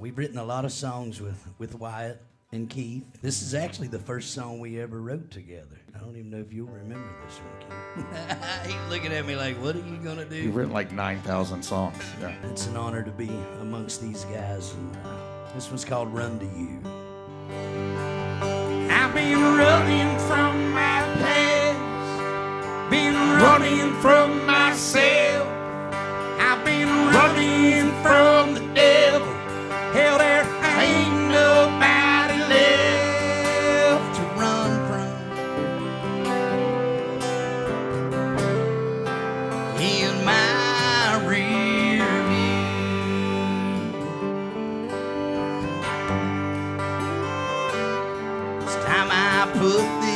We've written a lot of songs with Wyatt and Keith. This is actually the first song we ever wrote together. I don't even know if you'll remember this one, Keith. He's looking at me like, what are you gonna do? You've written like 9,000 songs. Yeah. It's an honor to be amongst these guys, and this one's called Run to You. I've been running from my past, been running from myself. I've been running from the devil. Hell, there ain't nobody left to run from. In my rear view, it's time I put this